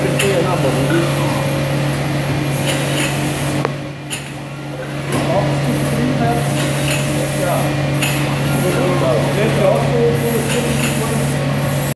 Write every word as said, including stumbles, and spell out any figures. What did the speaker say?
kia nó bự đi. Đó, cái gì hết. Được chưa? Được chưa?